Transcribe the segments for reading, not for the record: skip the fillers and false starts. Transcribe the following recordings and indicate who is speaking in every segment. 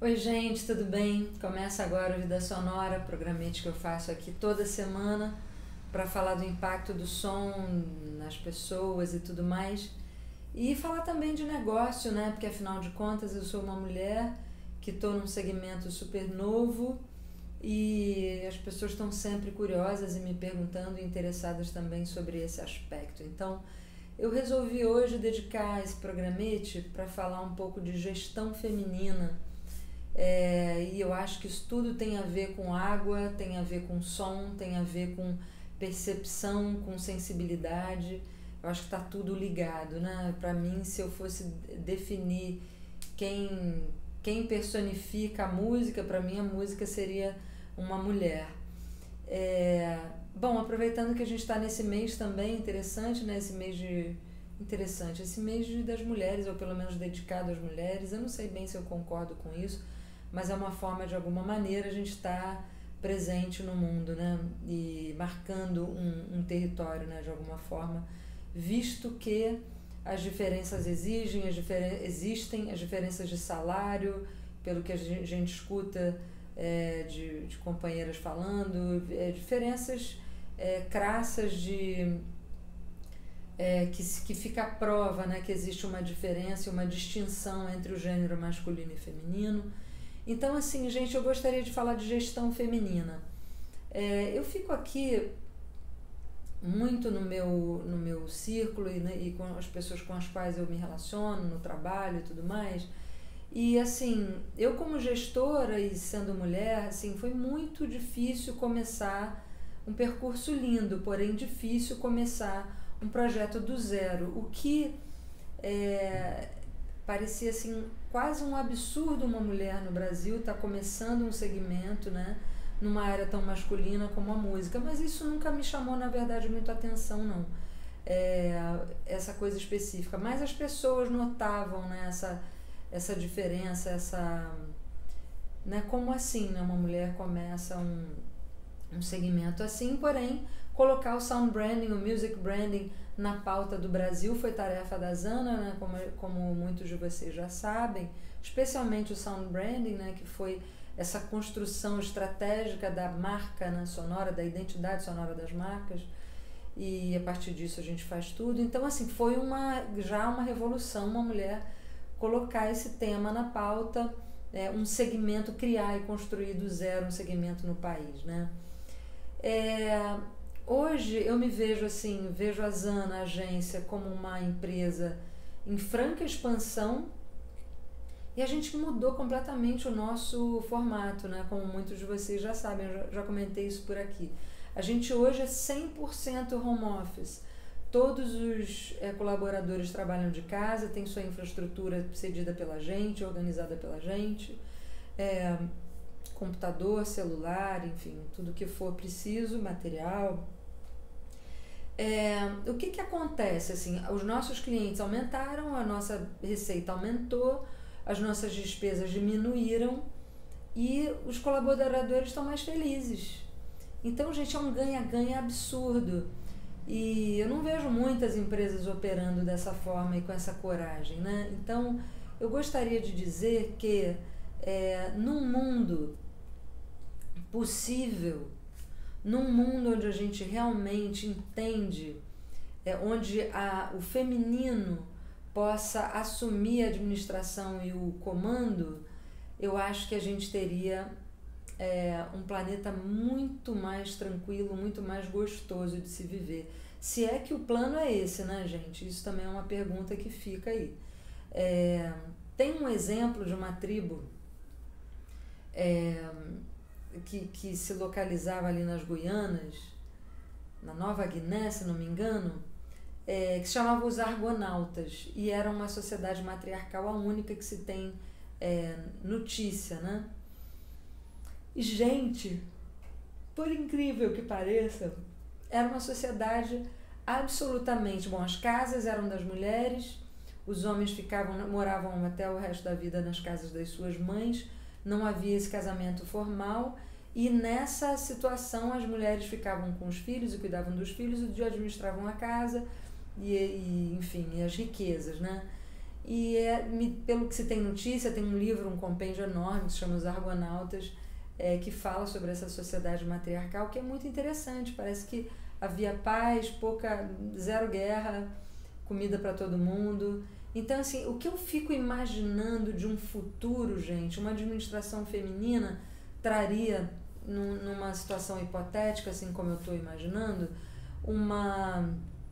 Speaker 1: Oi, gente, tudo bem? Começa agora o Vida Sonora, programete que eu faço aqui toda semana para falar do impacto do som nas pessoas e tudo mais. E falar também de negócio, né? Porque afinal de contas eu sou uma mulher que estou num segmento super novo e as pessoas estão sempre curiosas e me perguntando e interessadas também sobre esse aspecto. Então, eu resolvi hoje dedicar esse programete para falar um pouco de gestão feminina. E eu acho que isso tudo tem a ver com água, tem a ver com som, tem a ver com percepção, com sensibilidade. Eu acho que está tudo ligado, né? Para mim, se eu fosse definir quem personifica a música, para mim a música seria uma mulher. Bom, aproveitando que a gente está nesse mês também interessante, né? Esse mês das mulheres, ou pelo menos dedicado às mulheres. Eu não sei bem se eu concordo com isso, mas é uma forma, de alguma maneira, a gente estar presente no mundo, né? E marcando um território, né? De alguma forma, visto que as diferenças existem, as diferenças de salário, pelo que a gente escuta de companheiras falando, diferenças crassas que fica a prova, né? Que existe uma diferença, uma distinção entre o gênero masculino e feminino. Então, assim, gente, eu gostaria de falar de gestão feminina. Eu fico aqui muito no meu círculo e com as pessoas com as quais eu me relaciono, no trabalho e tudo mais. E, assim, eu como gestora e sendo mulher, assim, foi muito difícil começar um percurso lindo, porém difícil começar um projeto do zero. O que parecia assim quase um absurdo uma mulher no Brasil estar começando um segmento, né, numa área tão masculina como a música, mas isso nunca me chamou, na verdade, muito atenção, não. Essa coisa específica, mas as pessoas notavam, né, essa diferença, né, como assim, né, uma mulher começa um segmento assim, porém colocar o sound branding, o music branding na pauta do Brasil foi tarefa da Zana, né, como muitos de vocês já sabem, especialmente o sound branding, né, que foi essa construção estratégica da marca, né, sonora, da identidade sonora das marcas, e a partir disso a gente faz tudo. Então, assim, foi já uma revolução, uma mulher colocar esse tema na pauta, um segmento, criar e construir do zero um segmento no país, né. Hoje eu me vejo assim, vejo a Zana, a agência, como uma empresa em franca expansão, e a gente mudou completamente o nosso formato, né? Como muitos de vocês já sabem, eu já comentei isso por aqui. A gente hoje é 100% home office. Todos os colaboradores trabalham de casa, tem sua infraestrutura cedida pela gente, organizada pela gente, computador, celular, enfim, tudo que for preciso, material. O que acontece? Assim, os nossos clientes aumentaram, a nossa receita aumentou, as nossas despesas diminuíram e os colaboradores estão mais felizes. Então, gente, é um ganha-ganha absurdo. E eu não vejo muitas empresas operando dessa forma e com essa coragem, né? Então, eu gostaria de dizer que num mundo possível, num mundo onde a gente realmente entende, onde o feminino possa assumir a administração e o comando, eu acho que a gente teria um planeta muito mais tranquilo, muito mais gostoso de se viver. Se é que o plano é esse, né, gente? Isso também é uma pergunta que fica aí. Tem um exemplo de uma tribo que se localizava ali nas Guianas, na Nova Guiné, se não me engano, que se chamava os Argonautas, e era uma sociedade matriarcal, a única que se tem notícia, né? E, gente, por incrível que pareça, era uma sociedade absolutamente... Bom, as casas eram das mulheres, os homens moravam até o resto da vida nas casas das suas mães, não havia esse casamento formal, e nessa situação as mulheres ficavam com os filhos e cuidavam dos filhos e administravam a casa e enfim, as riquezas, né? E pelo que se tem notícia, tem um livro, um compêndio enorme que se chama Os Argonautas, que fala sobre essa sociedade matriarcal, que é muito interessante. Parece que havia paz, zero guerra, comida para todo mundo. Então, assim, o que eu fico imaginando de um futuro, gente, uma administração feminina traria, numa situação hipotética, assim como eu estou imaginando, uma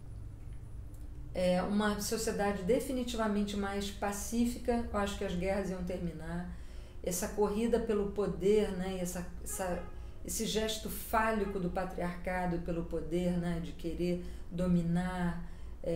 Speaker 1: sociedade definitivamente mais pacífica. Eu acho que as guerras iam terminar. Essa corrida pelo poder, né, esse gesto fálico do patriarcado pelo poder, né, de querer dominar,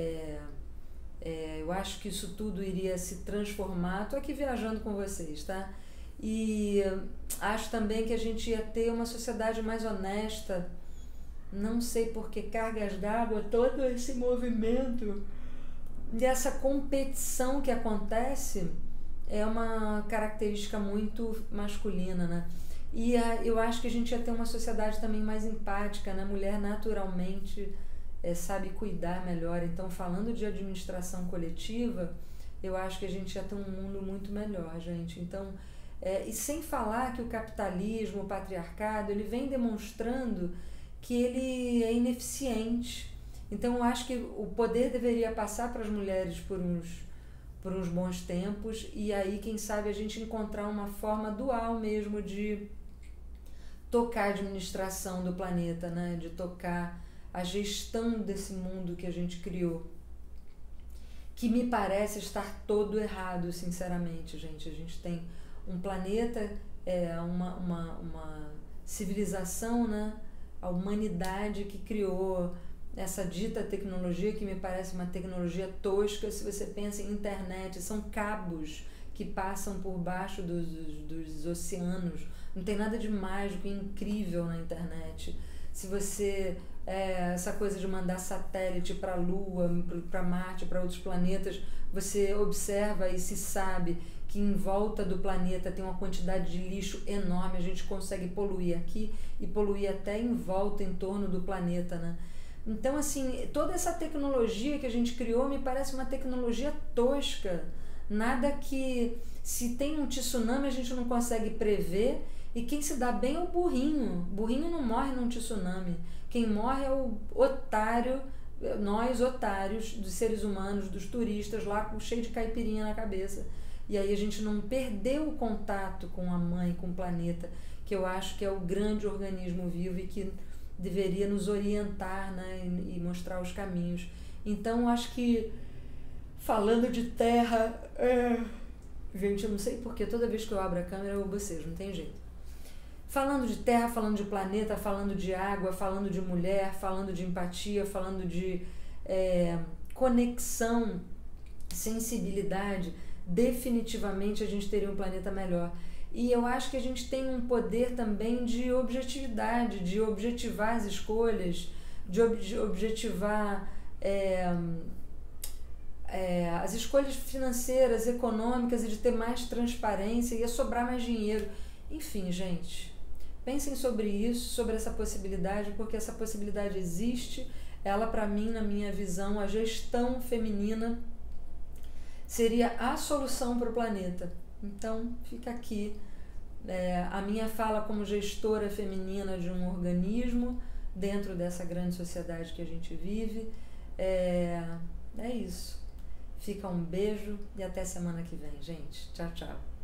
Speaker 1: eu acho que isso tudo iria se transformar. Estou aqui viajando com vocês, tá? E acho também que a gente ia ter uma sociedade mais honesta. Não sei por que cargas d'água, todo esse movimento dessa competição que acontece é uma característica muito masculina, né? E eu acho que a gente ia ter uma sociedade também mais empática, né? A mulher naturalmente sabe cuidar melhor. Então, falando de administração coletiva, eu acho que a gente ia ter um mundo muito melhor, gente. Então, e sem falar que o capitalismo, o patriarcado, ele vem demonstrando que ele é ineficiente. Então, eu acho que o poder deveria passar para as mulheres por uns bons tempos, e aí, quem sabe, a gente encontrar uma forma dual mesmo de tocar a administração do planeta, né? De tocar a gestão desse mundo que a gente criou, que me parece estar todo errado, sinceramente, gente. A gente tem um planeta, uma civilização, né? A humanidade que criou essa dita tecnologia, que me parece uma tecnologia tosca. Se você pensa em internet, são cabos que passam por baixo dos oceanos. Não tem nada de mágico e incrível na internet. Se você essa coisa de mandar satélite para a Lua, para Marte, para outros planetas, você observa e se sabe que em volta do planeta tem uma quantidade de lixo enorme. A gente consegue poluir aqui e poluir até em volta, em torno do planeta, né? Então, assim, toda essa tecnologia que a gente criou me parece uma tecnologia tosca. Nada que, se tem um tsunami, a gente não consegue prever. E quem se dá bem é o burrinho. O burrinho não morre num tsunami. Quem morre é o otário, nós otários, dos seres humanos, dos turistas lá, cheio de caipirinha na cabeça. E aí a gente não perdeu o contato com a mãe, com o planeta, que eu acho que é o grande organismo vivo e que deveria nos orientar, né, e mostrar os caminhos. Então, eu acho que, falando de terra... Gente, eu não sei porque toda vez que eu abro a câmera eu bocejo, não tem jeito. Falando de terra, falando de planeta, falando de água, falando de mulher, falando de empatia, falando de conexão, sensibilidade, definitivamente a gente teria um planeta melhor. E eu acho que a gente tem um poder também de objetividade, de objetivar as escolhas, de objetivar as escolhas financeiras, econômicas, e de ter mais transparência, ia sobrar mais dinheiro. Enfim, gente, pensem sobre isso, sobre essa possibilidade, porque essa possibilidade existe. Ela, para mim, na minha visão, a gestão feminina seria a solução para o planeta. Então, fica aqui a minha fala como gestora feminina de um organismo dentro dessa grande sociedade que a gente vive. É isso. Fica um beijo e até semana que vem, gente. Tchau, tchau.